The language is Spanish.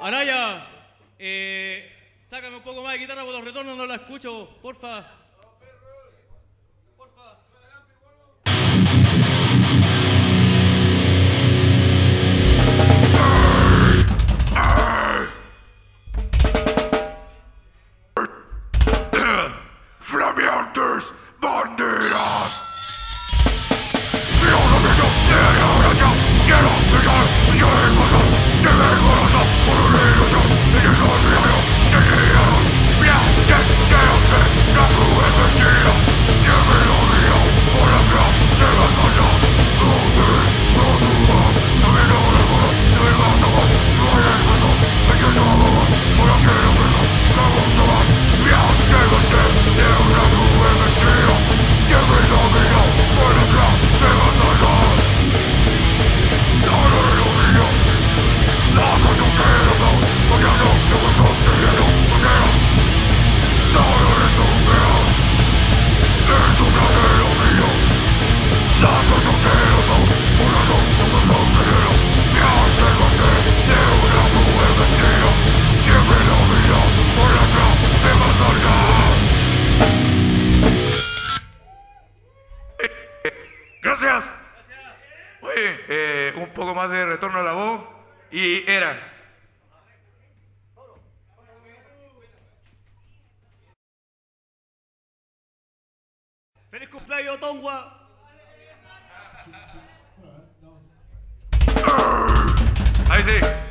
Anaya, sácame un poco más de guitarra por los retornos, no la escucho, porfa. Flameantes banderas. Gracias. Oye, un poco más de retorno a la voz y era. ¡Feliz cumpleaños, Tongua! Ahí sí.